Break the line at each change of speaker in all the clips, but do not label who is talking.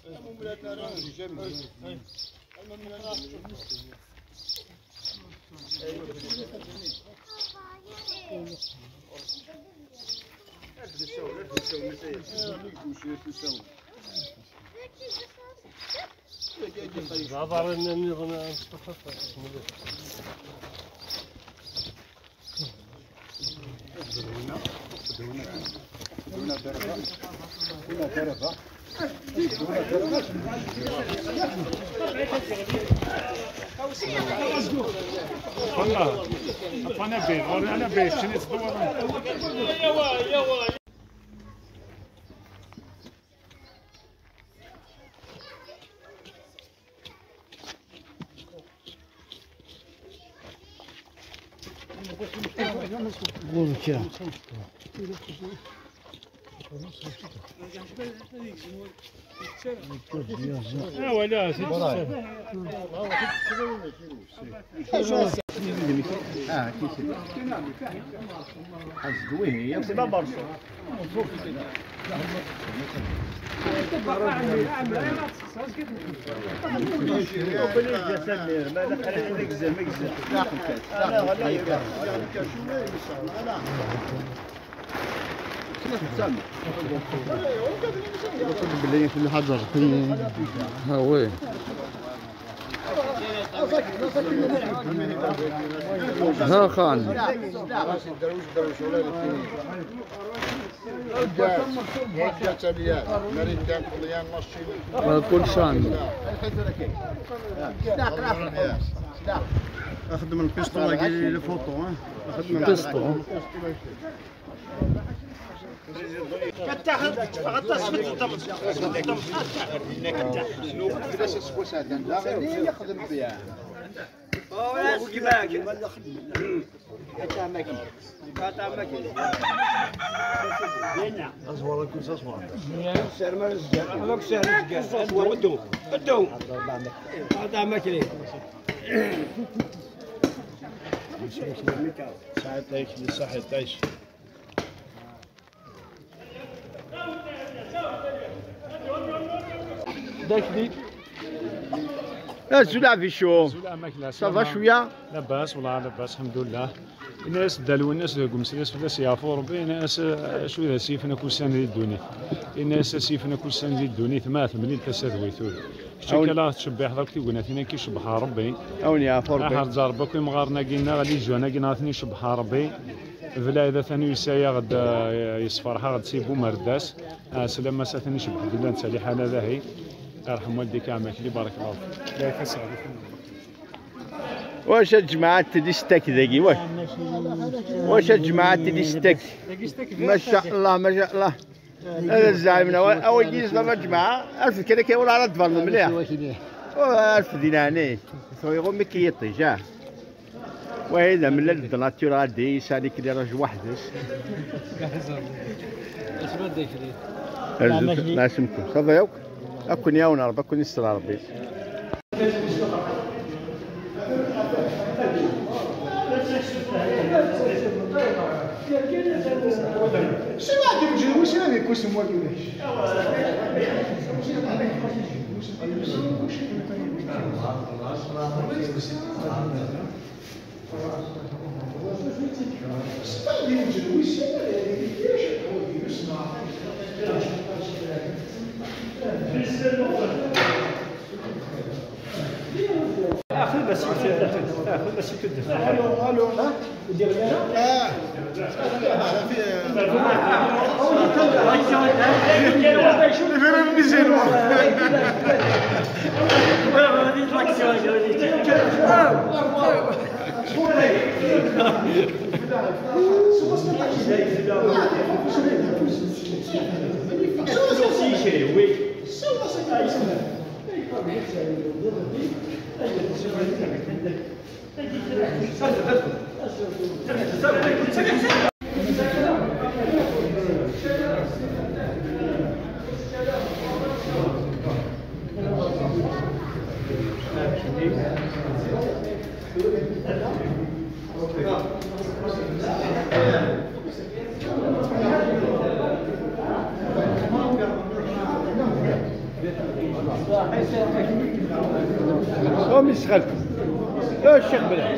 أنا بيت شنو تصور ولا
بالله في الحجر ها وين ها خان كل شان
اخدم البيستول قال لي الفوطو اخدم
البيستول
كتاخذ غطاس
يخدم فيها أزوار كل أزوار.
سعر ما رزق. لك سعر رزق. أزوار ودو. ودو. هذا ماكلي.
ساعة تعيش للصحة تعيش.
داك لي
الزلع في الشوم صافا شويه
لاباس والله لاباس الحمد لله. الناس دالوا الناس قمسيس فلاس يعرفوا ربي الناس شويه سيفنا كل سنه الدنيا الناس سيفنا كل سنه الدنيا ثمات منين تسادويتو شكون لا تشبح ضرك تيقولنا فينا كيشبح ربي
اوني يعرفوا ربي
احد ضربك كي مغارنا قلنا غادي جونا قلنا ثاني شبح ربي فلا اذا ثاني يسايا غد يصفرها غد سيبو مرداس سلام ثاني شبح ديال نسالي حاله ذاهي يرحم والديك عمك لي بارك الله فيك لا يكسر
واش الجماعة تدي ستاك ذاكي واش الجماعة تدي ستاك ما شاء الله ما شاء الله هذا الزعيم اول كي صافا الجماعة 1000 كذا كيقول على الدبر مليح 1000 دينار يغو مي كيطي جاه وهذا من الدناتور غادي يسالي كي راجل وحدس لا سمكم صافا ياك اكون ياونا ربي اكون يستر ربي
شنو غادي نجيو شنو غادي يكون سموا كيفاش اخذ بس اخذ بس كده الو الو ها ودير لنا
هم يسخلكم الشيخ بلال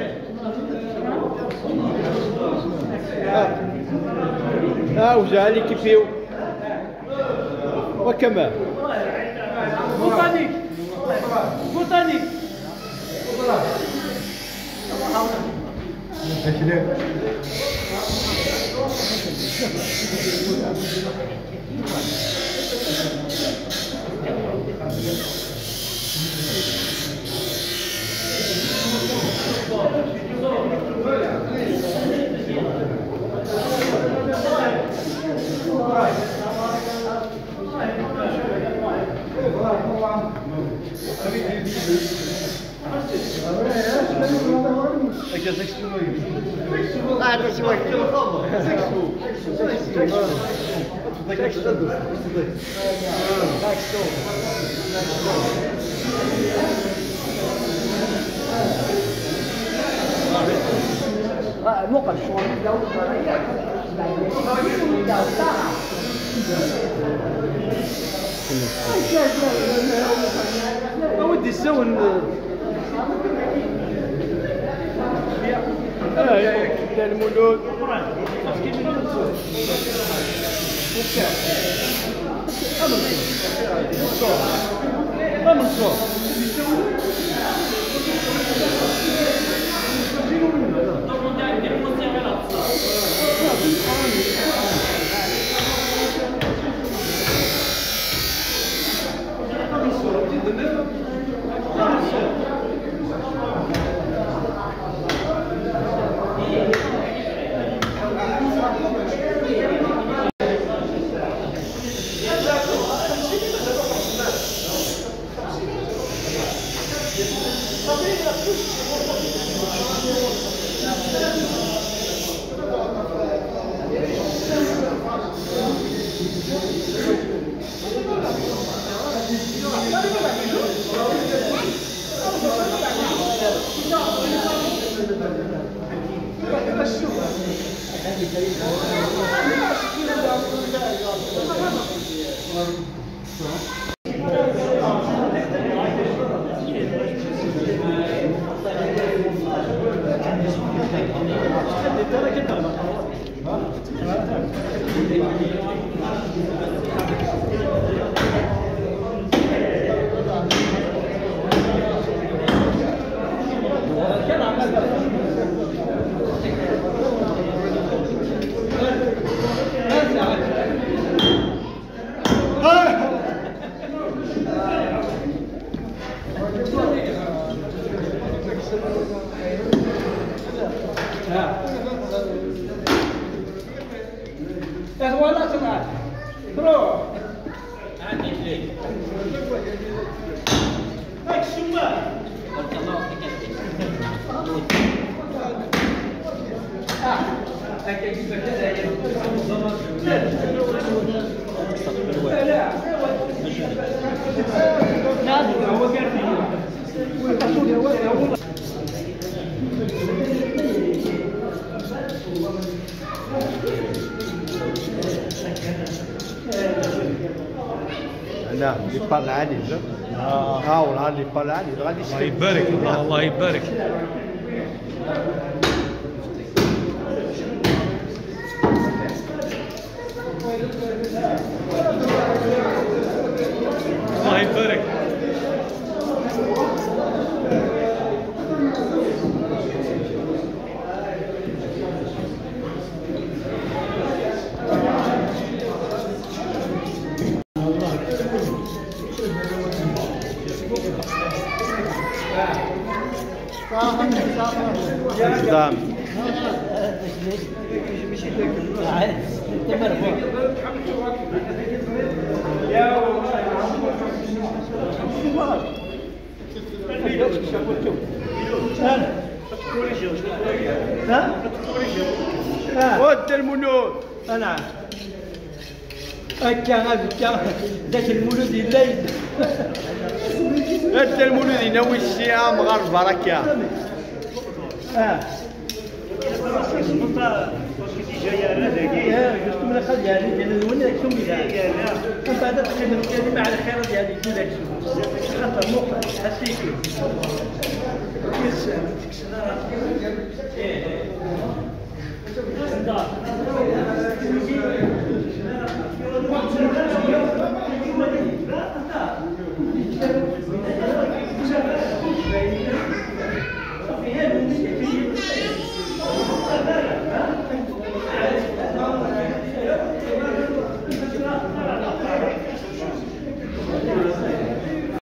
وزالي كيفيو وكمان
بوتانيك بوتانيك
ودي السون يا المولود نعم اللي طلع عليه والله اللي طلع عليه غادي
الله يبارك الله يبارك. الله يبارك.
قدام ود المولود
انا هكا ذاك المولود الليل
ود المولود ينوي الصيام غير بركه
قلت من الاخر ديالي ديال الولد شنو ديالي من بعد تقريبا ديالي مع الخير ديالي ديال خاطر موقع هادشي كاين